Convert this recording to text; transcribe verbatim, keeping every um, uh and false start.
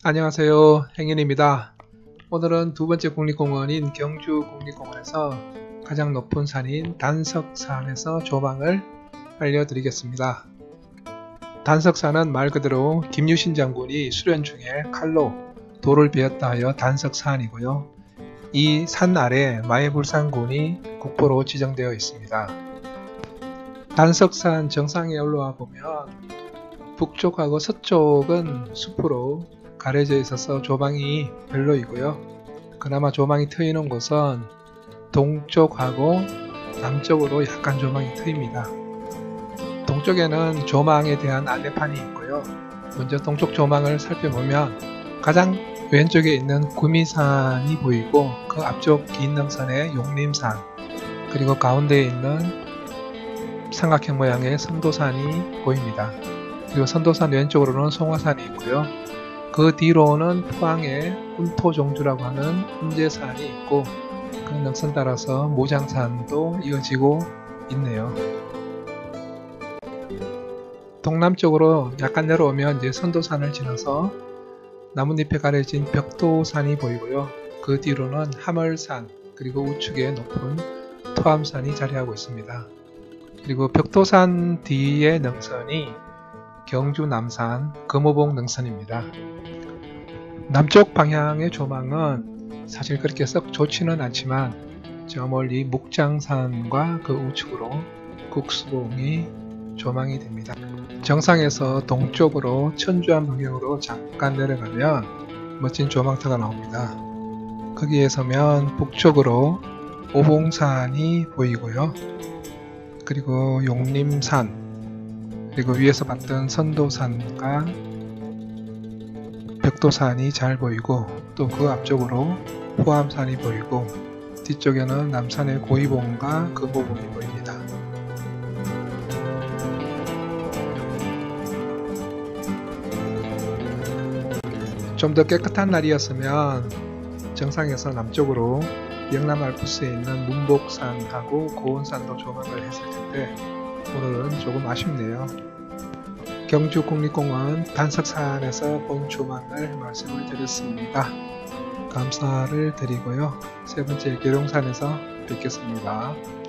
안녕하세요, 행인입니다. 오늘은 두 번째 국립공원인 경주국립공원에서 가장 높은 산인 단석산에서 조망을 알려드리겠습니다. 단석산은 말 그대로 김유신 장군이 수련 중에 칼로 돌을 베었다 하여 단석산이고요. 이 산 아래 마해불산군이 국보로 지정되어 있습니다. 단석산 정상에 올라와 보면 북쪽하고 서쪽은 숲으로 가려져 있어서 조망이 별로이고요. 그나마 조망이 트이는 곳은 동쪽하고 남쪽으로 약간 조망이 트입니다. 동쪽에는 조망에 대한 안내판이 있고요. 먼저 동쪽 조망을 살펴보면 가장 왼쪽에 있는 구미산이 보이고, 그 앞쪽 긴 능선에 용림산, 그리고 가운데에 있는 삼각형 모양의 선도산이 보입니다. 그리고 선도산 왼쪽으로는 송화산이 있고요. 그 뒤로는 포항의 훈토종주라고 하는 훈제산이 있고, 그 능선 따라서 모장산도 이어지고 있네요. 동남쪽으로 약간 내려오면 이제 선도산을 지나서 나뭇잎에 가려진 벽도산이 보이고요. 그 뒤로는 함월산, 그리고 우측에 높은 토암산이 자리하고 있습니다. 그리고 벽도산 뒤의 능선이 경주 남산 금호봉 능선입니다. 남쪽 방향의 조망은 사실 그렇게 썩 좋지는 않지만 저 멀리 묵장산과 그 우측으로 국수봉이 조망이 됩니다. 정상에서 동쪽으로 천주암 방향으로 잠깐 내려가면 멋진 조망터가 나옵니다. 거기에 서면 북쪽으로 오봉산이 보이고요. 그리고 용림산, 그리고 위에서 봤던 선도산과 벽도산이 잘 보이고, 또 그 앞쪽으로 호암산이 보이고, 뒤쪽에는 남산의 고이봉과 금호봉이 보입니다. 좀 더 깨끗한 날이었으면 정상에서 남쪽으로 영남 알프스에 있는 문복산하고 고원산도 조망을 했을 텐데 오늘은 조금 아쉽네요. 경주국립공원 단석산에서 본 조망을 말씀을 드렸습니다. 감사를 드리고요. 세 번째 계룡산에서 뵙겠습니다.